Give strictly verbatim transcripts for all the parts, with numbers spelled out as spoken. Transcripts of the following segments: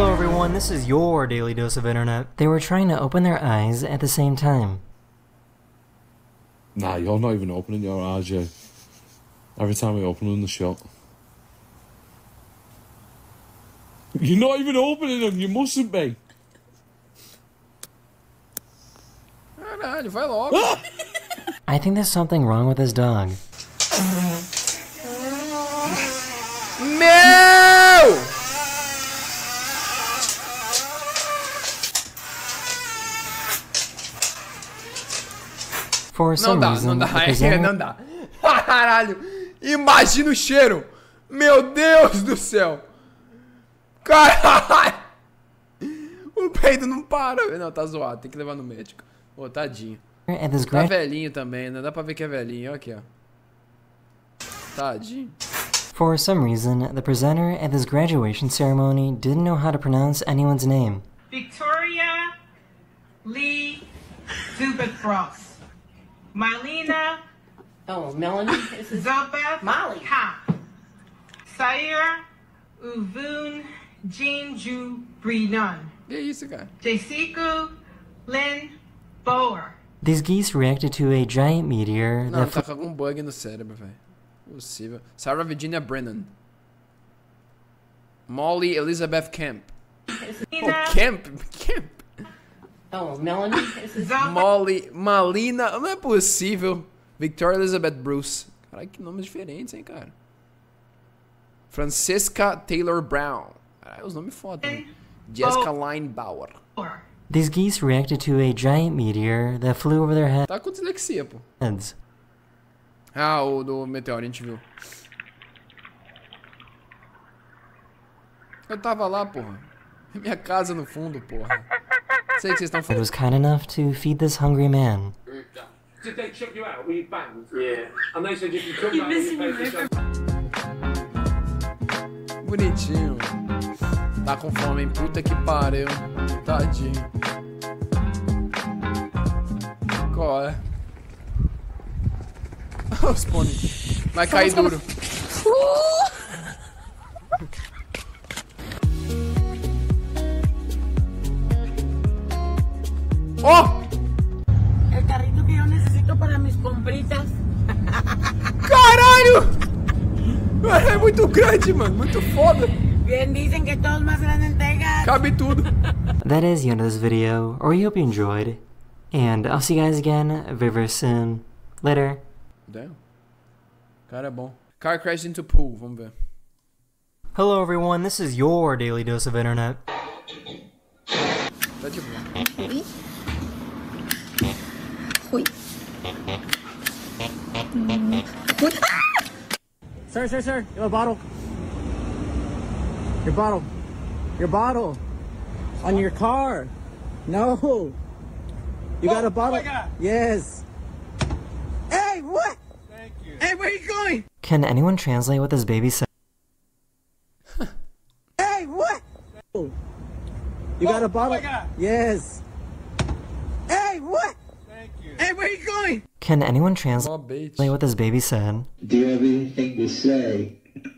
Hello everyone, this is your daily dose of internet. They were trying to open their eyes at the same time. Nah, you're not even opening your eyes yet. Every time we open them, they're shut. You're not even opening them, you mustn't be. Caralho, vai logo. I think there's something wrong with this dog. Meu! For some Não dá, reason, não dá, the é, presenter- não dá. Caralho, imagina o cheiro. Meu Deus do céu. Caralho. O peido não para. Não, tá zoado, tem que levar no médico. Ô, tadinho. at this Tá grad- velhinho também, né? Dá pra ver que é velhinho, olha aqui, ó. Tadinho. For some reason, the presenter at this graduation ceremony didn't know how to pronounce anyone's name. Victoria Lee Zubitros. Marlena Oh, Melanie? This is Zubeth Molly. Ha. Sair Uvun Jinju Brinon. Que isso, cara? Jessica Lynn Boer. These geese reacted to a giant meteor Não, that tá com algum bug no cérebro, velho. Possível. Sarah Virginia Brennan. Molly Elizabeth Camp. Oh, Camp? Camp? Oh, Melanie? This is Zubeth Molly Malina. Não é possível. Victoria Elizabeth Bruce. Caralho, que nomes diferentes, hein, cara. Francesca Taylor Brown. Caralho, os nomes foda, né? Jessica Line Bauer. Boer. These geese reacted to a giant meteor that flew over their Tá com dislexia, pô. heads. Ah, o do meteoro, a gente viu. Eu tava lá, porra. Minha casa no fundo, porra. Sei que vocês estão It falando. was kind enough to feed this hungry man. Did they chuck you out? Were you banged? Yeah. And they said if you come back, you pay for yourself. Bonitinho. Tá com fome, hein? Puta que pariu. Tadinho. Qual é? Os pônei. Vai cair duro. Oh! el carrito que yo necesito para mis compritas. Caralho! É muito grande, mano. Muito foda. Bien dicen que todos más grandes entregas. Cabe tudo. That is the end of this video, or we hope you enjoyed. And I'll see you guys again very, very soon. Later. Damn. Cara é bom. Car crashed into pool. Vamos ver. Hello everyone, this is your daily dose of internet. Tá de boa. Uy. Sir, sir, sir, you have a bottle. Your bottle. Your bottle. On your car. No. You got a bottle? my God. Yes. Hey, what? Thank you. Hey, where are you going? Can anyone translate what this baby said? Hey, what? You got a bottle? my God. Yes. Hey, what? Thank you. Hey, where are you going? Can anyone translate Ó, bait. what this baby said? Do you have anything to say?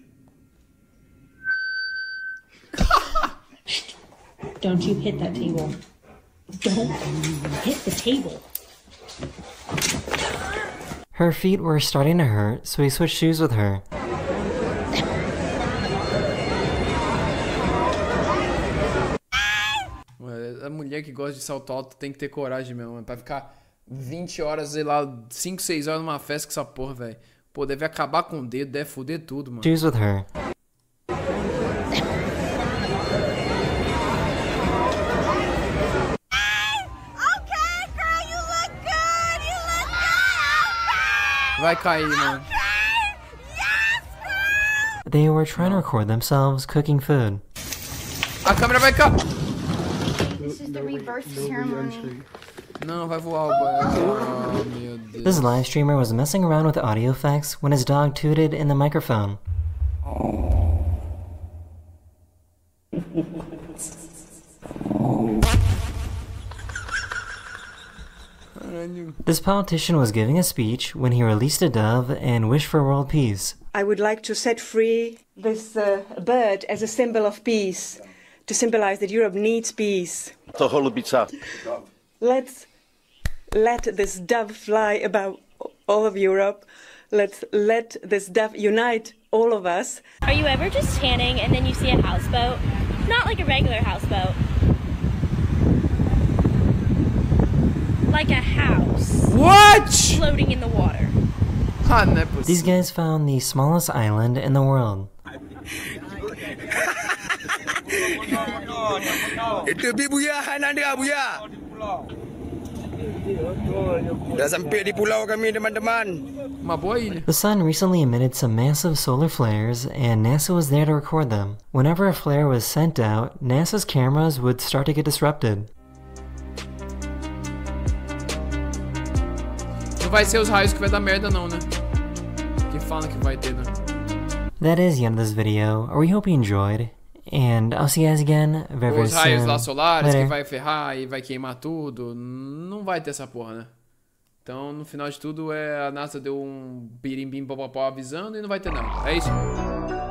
Don't you hit that table. Don't hit the table. Her feet were starting to hurt, so he switched shoes with her. Ué, a mulher que gosta de salto alto tem que ter coragem mesmo, mano. Pra ficar vinte horas, sei lá, cinco, seis horas numa festa com essa porra, velho. Pô, deve acabar com o dedo, deve foder tudo, mano. Shoes with her. Vai cair, mano. They were trying to record themselves cooking food. A câmera vai cair. This is the reverse ceremony. Não, vai voar o banho. Oh, meu Deus. This live streamer was messing around with audio effects when his dog tooted in the microphone. This politician was giving a speech when he released a dove and wished for world peace. I would like to set free this uh, bird as a symbol of peace. to symbolize that Europe needs peace. Let's let this dove fly above all of Europe. Let's let this dove unite all of us. Are you ever just tanning and then you see a houseboat? Not like a regular houseboat. Like a house. What? Floating in the water. These guys found the smallest island in the world. Itu bibuyahan anda, buya. Dah sampai di pulau kami, teman-teman. The sun recently emitted some massive solar flares, and NASA was there to record them. Whenever a flare was sent out, NASA's cameras would start to get disrupted. Não vai ser os raios que vai dar merda não, né? Que falam que vai ter, né? That is the end of this video. We hope you enjoyed, and I'll see you guys again very, very soon. Os raios lá solares Later. que vai ferrar e vai queimar tudo, não vai ter essa porra, né? Então, no final de tudo, é a NASA deu um birimbim popopó avisando e não vai ter nada. É isso?